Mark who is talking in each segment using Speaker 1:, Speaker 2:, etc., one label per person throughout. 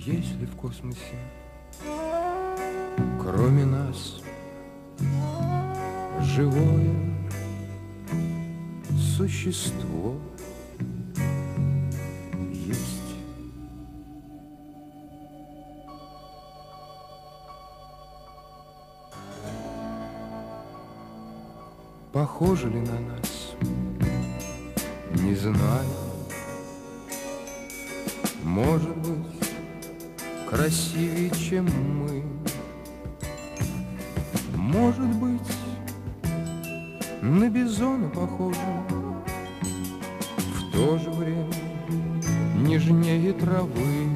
Speaker 1: Есть ли в космосе, кроме нас, живое существо? Есть. Похоже ли на нас? Не знаю. Может быть, красивее, чем мы. Может быть, на бизона похоже. В то же время нежнее травы.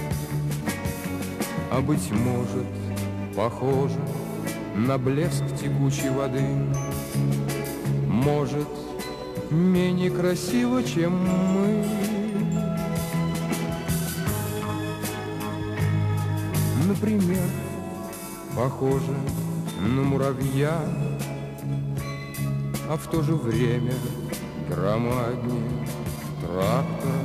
Speaker 1: А быть может, похоже на блеск текучей воды. Может, менее красиво, чем мы. Например, похоже на муравья, а в то же время громаднее трактора.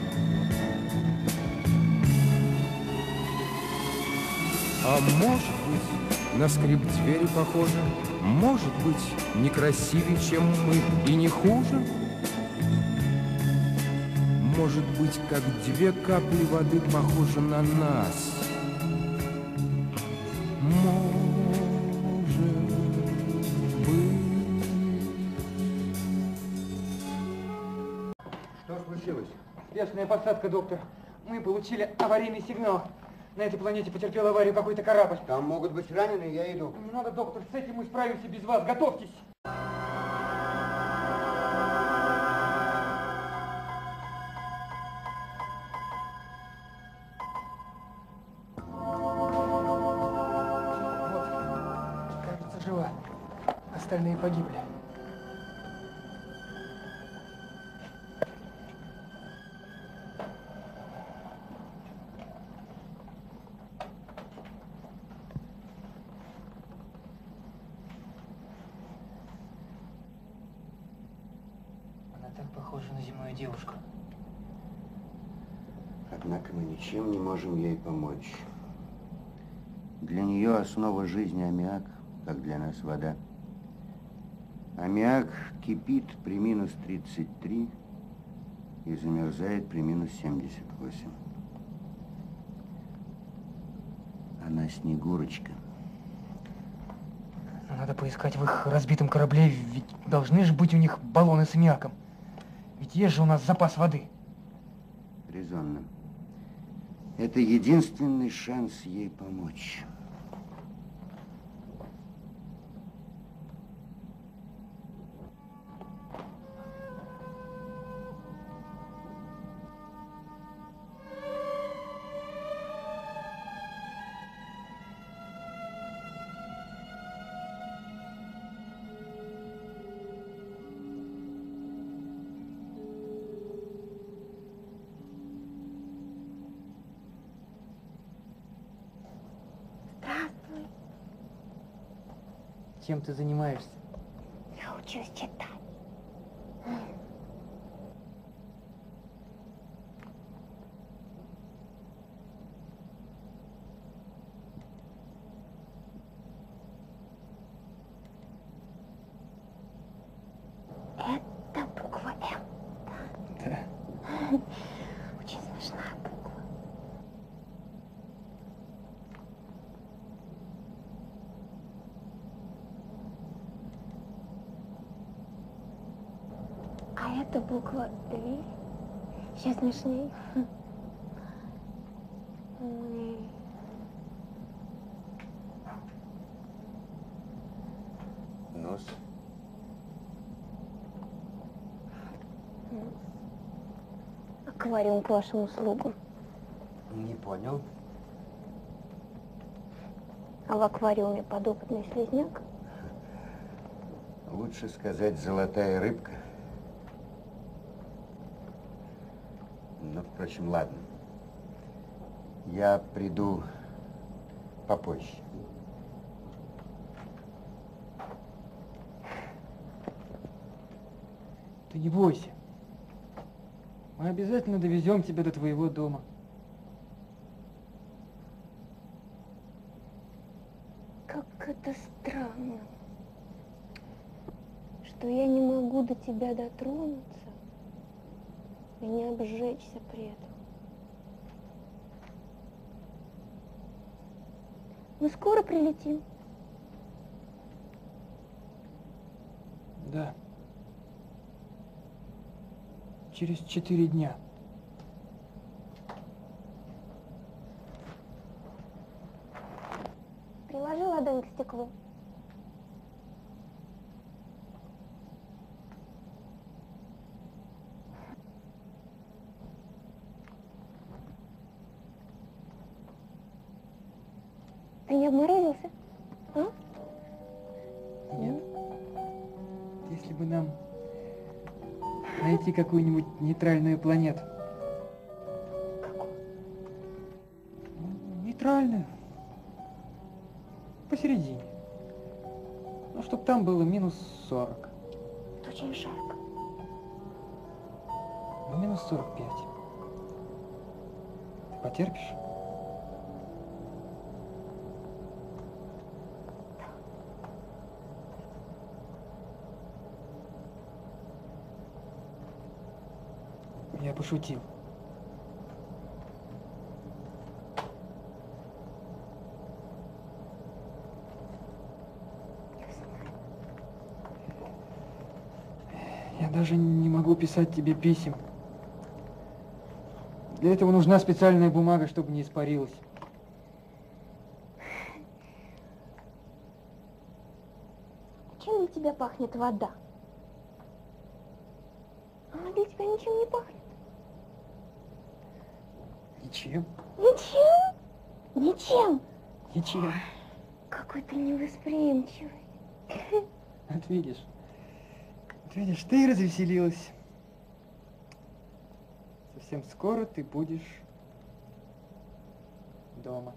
Speaker 1: А может быть, на скрип двери похоже, может быть, не красивее, чем мы, и не хуже. Может быть, как две капли воды похожи на нас.
Speaker 2: Что случилось?
Speaker 3: Спешная посадка, доктор. Мы получили аварийный сигнал. На этой планете потерпел аварию какой-то корабль.
Speaker 2: Там могут быть раненые, я иду.
Speaker 3: Не надо, доктор, с этим мы справимся без вас. Готовьтесь. Вот, кажется, жива. Остальные погибли. Похожа на земную девушку.
Speaker 2: Однако мы ничем не можем ей помочь. Для нее основа жизни аммиак, как для нас вода. Аммиак кипит при минус 33 и замерзает при минус 78. Она Снегурочка.
Speaker 3: Надо поискать в их разбитом корабле, ведь должны же быть у них баллоны с аммиаком. Ведь есть же у нас запас воды.
Speaker 2: Резонно. Это единственный шанс ей помочь.
Speaker 3: Чем ты занимаешься?
Speaker 4: Я учусь читать. Это буква М.
Speaker 3: Да.
Speaker 4: Очень смешная буква. А это буква И. Сейчас смешней.
Speaker 2: Нос.
Speaker 4: Аквариум к вашим услугам.
Speaker 2: Не понял.
Speaker 4: А в аквариуме подопытный слизняк?
Speaker 2: Лучше сказать золотая рыбка. Ну, впрочем, ладно. Я приду попозже.
Speaker 3: Ты не бойся. Мы обязательно довезем тебя до твоего дома.
Speaker 4: Как это странно, что я не могу до тебя дотронуться и не обжечься при этом. Мы скоро прилетим.
Speaker 3: Да. Через 4 дня.
Speaker 4: Приложи ладонь к стеклу. Ты не обморозился? А?
Speaker 3: Нет. Если бы нам найти какую-нибудь нейтральную планету.
Speaker 4: Какую?
Speaker 3: Нейтральную. Посередине. Ну, чтоб там было минус 40.
Speaker 4: Это очень жарко.
Speaker 3: Ну, минус 45. Ты потерпишь? Я пошутил. Я даже не могу писать тебе писем. Для этого нужна специальная бумага, чтобы не испарилась.
Speaker 4: Чем для тебя пахнет вода? Она для тебя ничем не пахнет.
Speaker 3: Ничем?
Speaker 4: Ничем? Ничем?
Speaker 3: Ничем.
Speaker 4: Какой ты невосприимчивый.
Speaker 3: Вот видишь, ты и развеселилась. Совсем скоро ты будешь дома.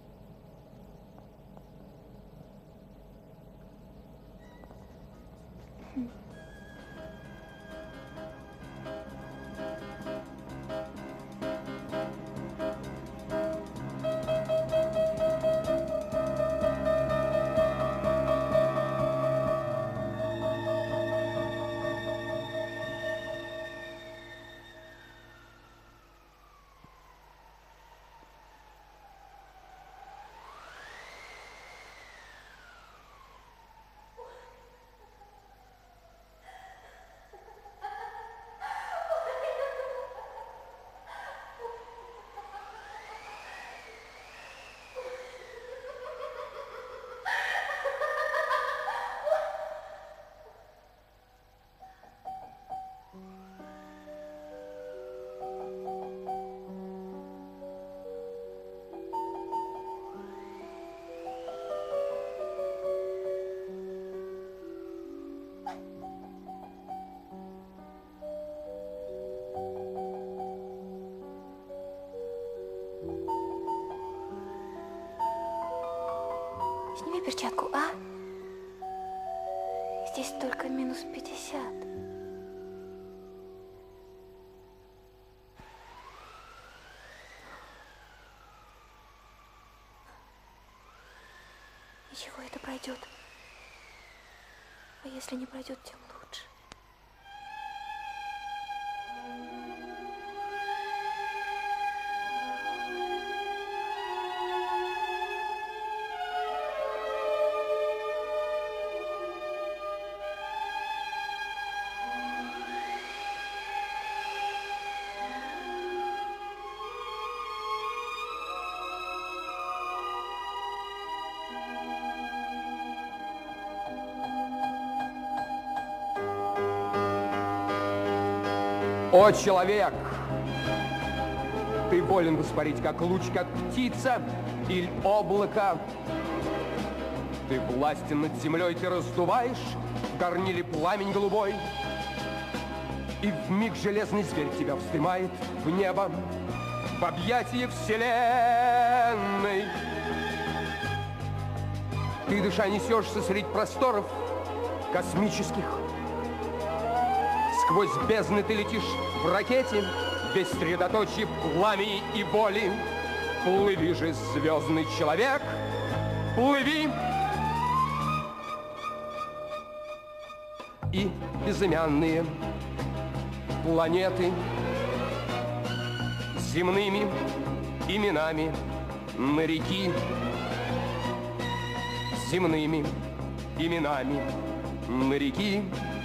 Speaker 4: Сними перчатку, а? Здесь только минус 50. Ничего, это пройдет. А если не пройдет, тем лучше.
Speaker 1: О, человек! Ты волен воспарить, как луч, как птица или облако. Ты властен над землей, ты раздуваешь в горниле пламень голубой. И вмиг железный зверь тебя вздымает в небо, в объятия вселенной. Ты, дыша, несешься средь просторов космических. Сквозь бездны ты летишь в ракете, без средоточия пламени и боли. Плыви же, звездный человек, плыви, и безымянные планеты земными именами моряки, земными именами моряки.